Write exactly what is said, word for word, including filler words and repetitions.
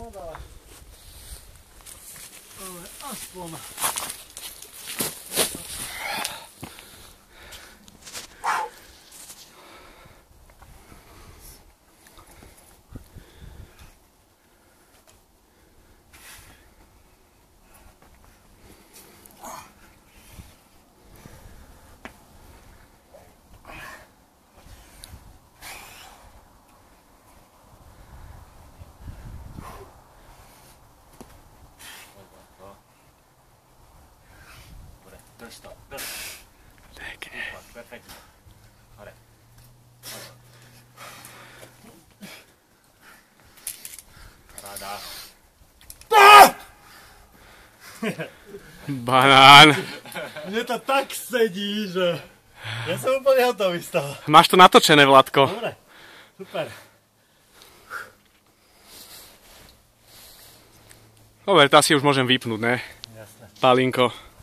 moc, ale... Ale aspoň... Drž to, drž. Pekne. Perfektne. Hore. Paráda. Banán. Mne to tak sedí, že... Ja som úplne hotový z toho. Máš to natočené, Vladko. Dobre, super. Dobre, to asi už môžem vypnúť, ne? Jasné. Pálinko.